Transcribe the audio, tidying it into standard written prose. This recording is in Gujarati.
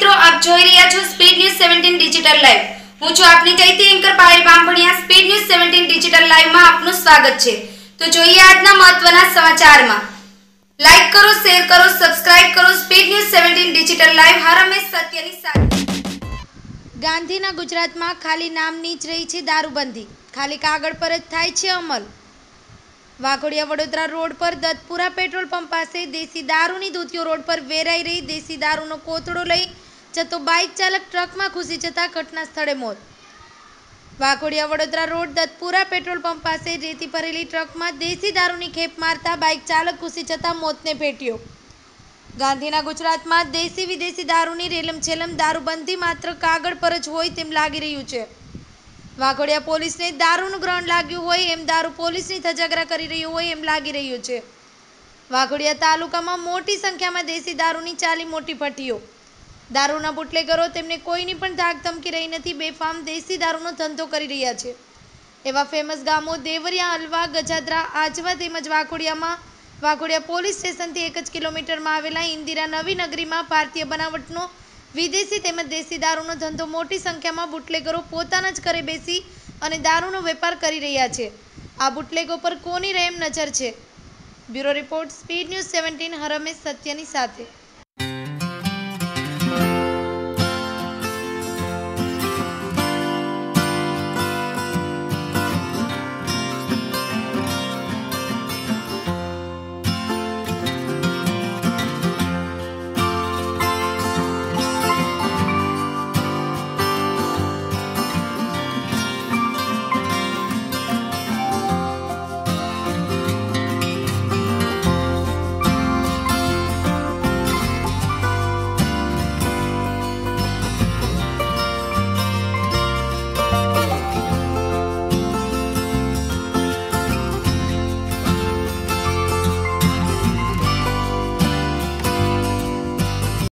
મિત્રો, આપ જોઈ રહ્યા છો સ્પીડ ન્યૂઝ 17 ડિજિટલ લાઈવ। હું છું આપની ચૈતી anchor Payal Bambhaniya. Speed news 17 digital live માં આપનું સ્વાગત છે। તો જોઈએ આજના મહત્વના સમાચારમાં। લાઈક કરો, શેર કરો, સબસ્ક્રાઇબ કરો। સ્પીડ ન્યૂઝ 17 ડિજિટલ લાઈવ હર હંમેશ સત્યની સાથે। ગાંધીના ગુજરાતમાં ખાલી નામની જ રહી છે દારૂબંધી, ખાલી કાગળ પર જ થાય છે અમલ। વાઘોડિયા વડોદરા રોડ પર દત્તપુરા પેટ્રોલ પંપ પાસે દેશી દારૂની દૂધીઓ રોડ પર વેરાઈ રહી। દેશી દારૂનો કોથળો લઈ જતો બાઇક ચાલક ટ્રકમાં ઘૂસી જતા ઘટના સ્થળે મોત। Waghodia Vadodara road Dattapura petrol pump પાસે રેતી ભરેલી ટ્રકમાં દેશી દારૂની ખેપ મારતા બાઇક ચાલક ઘૂસી જતા મોતને ભેટ્યો। ગાંધીના ગુજરાતમાં દેશી વિદેશી દારૂની રેલમછેલમ, દારૂબંધી માત્ર કાગળ પર જ હોય તેમ લાગી રહ્યું છે। વાઘોડિયા પોલીસને દારૂનું ગ્રહણ લાગ્યું હોય એમ, દારૂ પોલીસની ધજાગરા કરી રહ્યું હોય એમ લાગી રહ્યું છે। વાઘોડિયા તાલુકામાં મોટી સંખ્યામાં દેશી દારૂની ચાલી મોટી ભઠ્ઠીઓ। દારૂના બુટલેગરો તેમને કોઈની પણ ધાક ધમકી રહી નથી, બેફામ દેશી દારૂનો ધંધો કરી રહ્યા છે। એવા ફેમસ ગામો દેવરિયા, અલવા, ગજાદ્રા, આજવા તેમજ વાઘોડિયા પોલીસ સ્ટેશનથી 1 જ કિલોમીટરમાં આવેલા ઇન્દિરા નવી નગરીમાં ભારતીય બનાવટનો વિદેશી તેમજ દેશી દારૂનો ધંધો મોટી સંખ્યામાં બુટલેગરો પોતાના જ ઘરે બેસી અને દારૂનો વેપાર કરી રહ્યા છે। આ બુટલેગો પર કોની રહેમ નજર છે? બ્યુરો રિપોર્ટ, સ્પીડ ન્યૂઝ 17 હર હંમેશ સત્યની સાથે।